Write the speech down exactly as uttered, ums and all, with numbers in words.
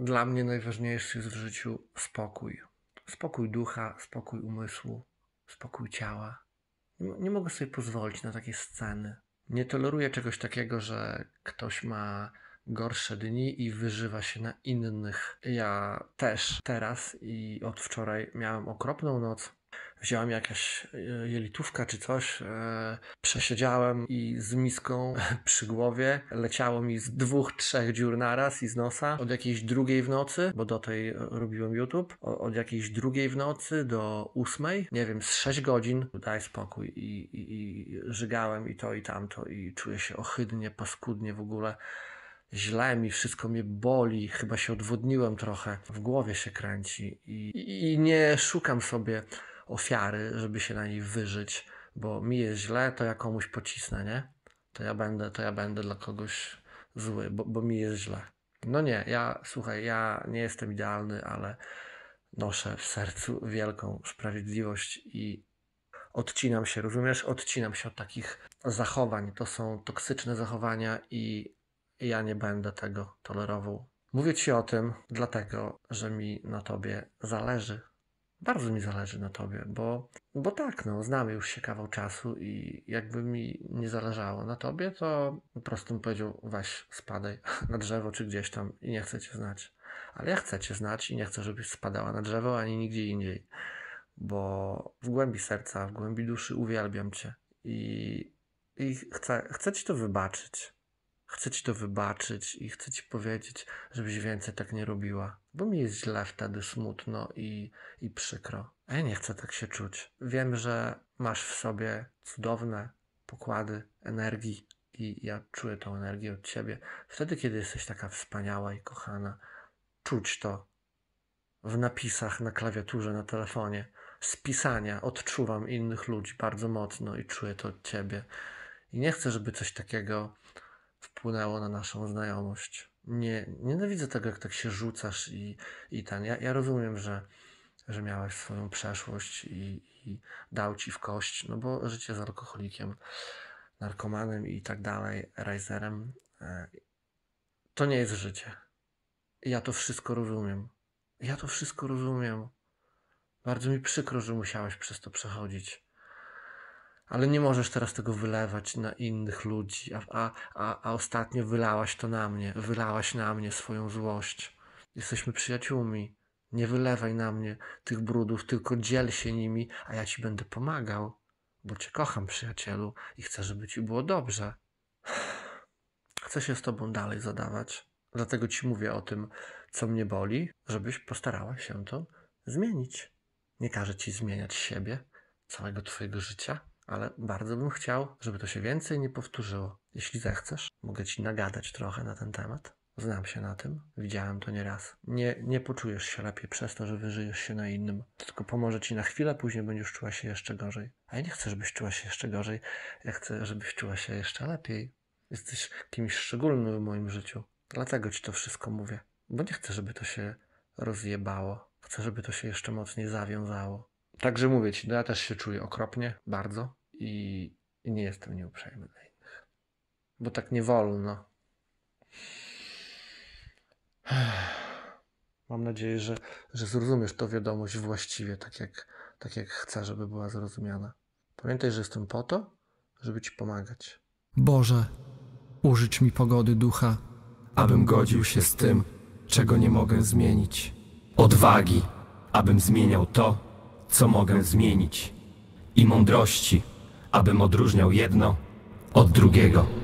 Dla mnie najważniejszy jest w życiu spokój. Spokój ducha, spokój umysłu, spokój ciała. Nie, nie mogę sobie pozwolić na takie sceny. Nie toleruję czegoś takiego, że ktoś ma gorsze dni i wyżywa się na innych. Ja też teraz i od wczoraj miałem okropną noc. Wzięła mi jakaś jelitówka czy coś, e, przesiedziałem i z miską przy głowie leciało mi z dwóch, trzech dziur naraz i z nosa. Od jakiejś drugiej w nocy, bo do tej robiłem YouTube, o, od jakiejś drugiej w nocy do ósmej, nie wiem, z sześć godzin, daj spokój i, i, i żygałem i to i tamto i czuję się ohydnie, paskudnie w ogóle. Źle mi, wszystko mnie boli, chyba się odwodniłem trochę, w głowie się kręci i, i, i nie szukam sobie ofiary, żeby się na niej wyżyć, bo mi jest źle, to ja komuś pocisnę, nie? To ja będę, to ja będę dla kogoś zły, bo, bo mi jest źle. No nie, ja, słuchaj, ja nie jestem idealny, ale noszę w sercu wielką sprawiedliwość i odcinam się, rozumiesz? Odcinam się od takich zachowań. To są toksyczne zachowania i ja nie będę tego tolerował. Mówię ci o tym dlatego, że mi na tobie zależy. Bardzo mi zależy na tobie, bo, bo tak, no, znamy już się kawał czasu i jakby mi nie zależało na tobie, to po prostu bym powiedział, weź spadaj na drzewo czy gdzieś tam i nie chcę cię znać. Ale ja chcę cię znać i nie chcę, żebyś spadała na drzewo ani nigdzie indziej, bo w głębi serca, w głębi duszy uwielbiam cię i, i chcę, chcę ci to wybaczyć. Chcę ci to wybaczyć i chcę ci powiedzieć, żebyś więcej tak nie robiła. Bo mi jest źle wtedy, smutno i, i przykro. A ja nie chcę tak się czuć. Wiem, że masz w sobie cudowne pokłady energii i ja czuję tą energię od ciebie. Wtedy, kiedy jesteś taka wspaniała i kochana, czuć to w napisach na klawiaturze, na telefonie. Z pisania odczuwam innych ludzi bardzo mocno i czuję to od ciebie. I nie chcę, żeby coś takiego wpłynęło na naszą znajomość. Nie, nienawidzę tego, jak tak się rzucasz i, i ten. Ja, ja rozumiem, że, że miałeś swoją przeszłość i, i dał ci w kość, no bo życie z alkoholikiem, narkomanem i tak dalej, rajzerem, to nie jest życie. Ja to wszystko rozumiem. Ja to wszystko rozumiem. Bardzo mi przykro, że musiałeś przez to przechodzić. Ale nie możesz teraz tego wylewać na innych ludzi, a, a, a, a ostatnio wylałaś to na mnie, wylałaś na mnie swoją złość. Jesteśmy przyjaciółmi, nie wylewaj na mnie tych brudów, tylko dziel się nimi, a ja ci będę pomagał, bo cię kocham, przyjacielu, i chcę, żeby ci było dobrze. Chcę się z tobą dalej zadawać, dlatego ci mówię o tym, co mnie boli, żebyś postarała się to zmienić. Nie każę ci zmieniać siebie, całego twojego życia, ale bardzo bym chciał, żeby to się więcej nie powtórzyło. Jeśli zechcesz, mogę ci nagadać trochę na ten temat. Znam się na tym, widziałem to nieraz. Nie, nie poczujesz się lepiej przez to, że wyżyjesz się na innym. To tylko pomoże ci na chwilę, później będziesz czuła się jeszcze gorzej. A ja nie chcę, żebyś czuła się jeszcze gorzej. Ja chcę, żebyś czuła się jeszcze lepiej. Jesteś kimś szczególnym w moim życiu. Dlatego ci to wszystko mówię. Bo nie chcę, żeby to się rozjebało. Chcę, żeby to się jeszcze mocniej zawiązało. Także mówię ci, no ja też się czuję okropnie, bardzo i, i nie jestem nieuprzejmy dla innych. Bo tak nie wolno. Mam nadzieję, że, że zrozumiesz tę wiadomość właściwie, tak jak, tak jak chcę, żeby była zrozumiana. Pamiętaj, że jestem po to, żeby ci pomagać. Boże, użycz mi pogody ducha, abym godził się z tym, czego nie mogę zmienić. Odwagi, abym zmieniał to, co mogę zmienić. I mądrości, abym odróżniał jedno od drugiego.